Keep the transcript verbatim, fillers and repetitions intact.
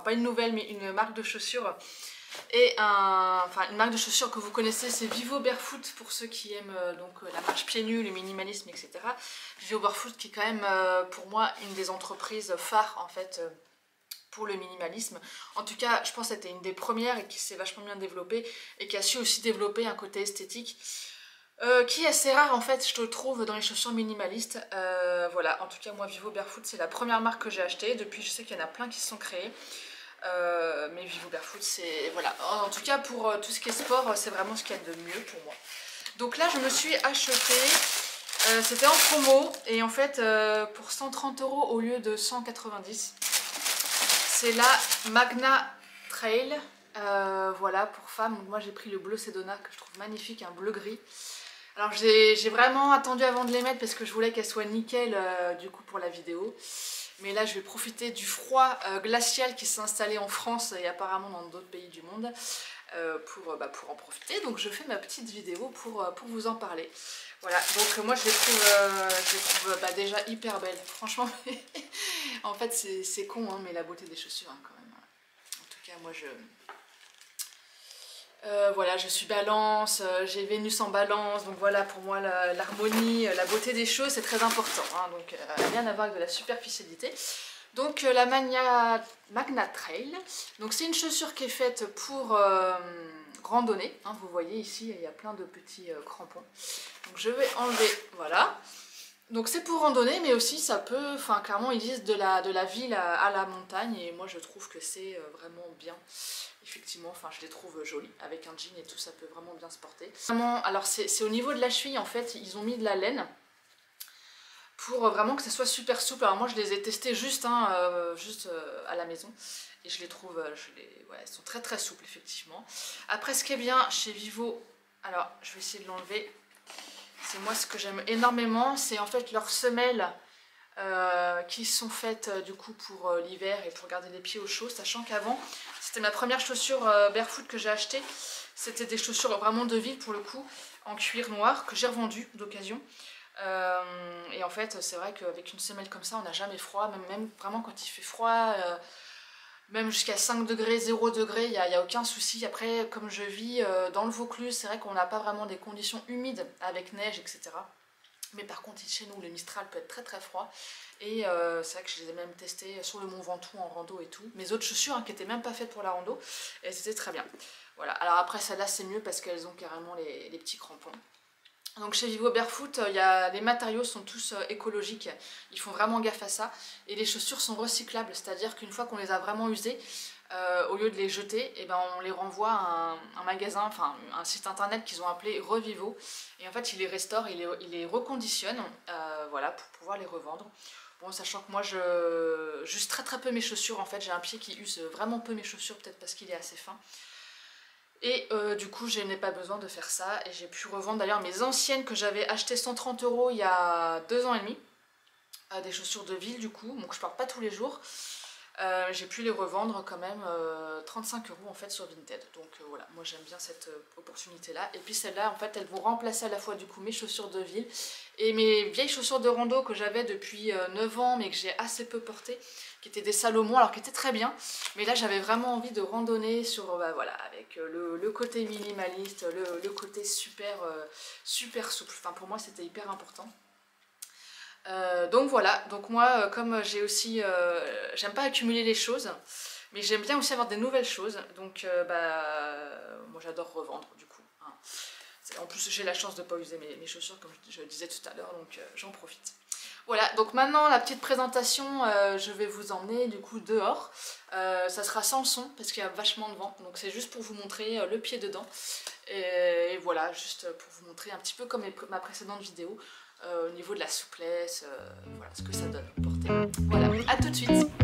pas une nouvelle mais une marque de chaussures. Et un, enfin, une marque de chaussures que vous connaissez, c'est Vivo Barefoot pour ceux qui aiment euh, donc, la marche pieds nus, le minimalisme, et cetera. Vivo Barefoot qui est quand même euh, pour moi une des entreprises phares en fait euh, pour le minimalisme. En tout cas, je pense que c'était une des premières et qui s'est vachement bien développée et qui a su aussi développer un côté esthétique euh, qui est assez rare en fait, je te trouve dans les chaussures minimalistes. Euh, voilà, en tout cas moi Vivo Barefoot c'est la première marque que j'ai achetée. Depuis je sais qu'il y en a plein qui se sont créés. Euh, mais Vivo Barefoot c'est voilà, en tout cas pour euh, tout ce qui est sport c'est vraiment ce qu'il y a de mieux pour moi. Donc là je me suis acheté, euh, c'était en promo et en fait euh, pour cent trente euros au lieu de cent quatre-vingt-dix, c'est la Magna Trail, euh, voilà pour femmes. Donc moi j'ai pris le bleu Sedona que je trouve magnifique, un bleu gris. Alors j'ai vraiment attendu avant de les mettre parce que je voulais qu'elles soient nickel euh, du coup pour la vidéo. Mais là je vais profiter du froid euh, glacial qui s'est installé en France et apparemment dans d'autres pays du monde euh, pour, bah, pour en profiter. Donc je fais ma petite vidéo pour, pour vous en parler. Voilà, donc euh, moi je les trouve, euh, je les trouve bah, déjà hyper belles. Franchement, en fait c'est con hein, mais la beauté des chaussures hein, quand même. En tout cas moi je... Euh, voilà, je suis balance, euh, j'ai Vénus en balance, donc voilà pour moi l'harmonie, la, la beauté des choses c'est très important, hein, donc euh, rien à voir avec de la superficialité. Donc euh, la Magna, Magna Trail, donc c'est une chaussure qui est faite pour euh, randonnée, hein, vous voyez ici il y a plein de petits euh, crampons, donc je vais enlever, voilà. Donc c'est pour randonnée mais aussi ça peut, enfin clairement ils disent de la, de la ville à, à la montagne et moi je trouve que c'est euh, vraiment bien. Effectivement, enfin je les trouve jolies, avec un jean et tout, ça peut vraiment bien se porter. Vraiment, alors c'est au niveau de la cheville, en fait, ils ont mis de la laine pour vraiment que ça soit super souple. Alors moi je les ai testées juste, hein, euh, juste euh, à la maison, et je les trouve, je les, ouais, elles sont très très souples, effectivement. Après ce qui est bien chez Vivo, alors je vais essayer de l'enlever, c'est moi ce que j'aime énormément, c'est en fait leurs semelles euh, qui sont faites euh, du coup pour euh, l'hiver et pour garder les pieds au chaud, sachant qu'avant, c'était ma première chaussure euh, barefoot que j'ai achetée. C'était des chaussures vraiment de ville pour le coup, en cuir noir, que j'ai revendu d'occasion. Euh, et en fait, c'est vrai qu'avec une semelle comme ça, on n'a jamais froid, même, même vraiment quand il fait froid, euh, même jusqu'à cinq degrés, zéro degré, il n'y a, a aucun souci. Après, comme je vis euh, dans le Vaucluse, c'est vrai qu'on n'a pas vraiment des conditions humides avec neige, et cetera. Mais par contre, chez nous, le Mistral peut être très très froid. Et euh, c'est vrai que je les ai même testées sur le Mont Ventoux en rando et tout. Mes autres chaussures, hein, qui n'étaient même pas faites pour la rando, elles étaient très bien. Voilà. Alors après, celle-là, c'est mieux parce qu'elles ont carrément les, les petits crampons. Donc chez Vivo Barefoot, y a, les matériaux sont tous euh, écologiques. Ils font vraiment gaffe à ça. Et les chaussures sont recyclables. C'est-à-dire qu'une fois qu'on les a vraiment usées, Euh, au lieu de les jeter, eh ben, on les renvoie à un, un magasin, enfin un site internet qu'ils ont appelé Revivo, et en fait ils les restaurent, ils les, ils les reconditionnent, euh, voilà, pour pouvoir les revendre. Bon, sachant que moi je j'use très très peu mes chaussures, en fait j'ai un pied qui use vraiment peu mes chaussures, peut-être parce qu'il est assez fin. Et euh, du coup je n'ai pas besoin de faire ça, et j'ai pu revendre d'ailleurs mes anciennes que j'avais achetées cent trente euros il y a deux ans et demi, euh, des chaussures de ville du coup, donc je porte pas tous les jours. Euh, j'ai pu les revendre quand même euh, trente-cinq euros en fait sur Vinted, donc euh, voilà, moi j'aime bien cette euh, opportunité là. Et puis celles-là en fait elles vont remplacer à la fois du coup mes chaussures de ville et mes vieilles chaussures de rando que j'avais depuis euh, neuf ans mais que j'ai assez peu portées, qui étaient des Salomon, alors qui étaient très bien, mais là j'avais vraiment envie de randonner sur, bah, voilà, avec euh, le, le côté minimaliste, le, le côté super, euh, super souple, enfin pour moi c'était hyper important. Euh, donc voilà, donc moi euh, comme j'ai aussi, euh, j'aime pas accumuler les choses, mais j'aime bien aussi avoir des nouvelles choses, donc euh, bah, moi j'adore revendre du coup, hein. En plus j'ai la chance de ne pas user mes, mes chaussures comme je, je disais tout à l'heure, donc euh, j'en profite. Voilà, donc maintenant la petite présentation, euh, je vais vous emmener du coup dehors, euh, ça sera sans son parce qu'il y a vachement de vent, donc c'est juste pour vous montrer euh, le pied dedans, et, et voilà, juste pour vous montrer un petit peu comme mes, ma précédente vidéo, Euh, au niveau de la souplesse, euh, voilà ce que ça donne porter. Voilà, à tout de suite.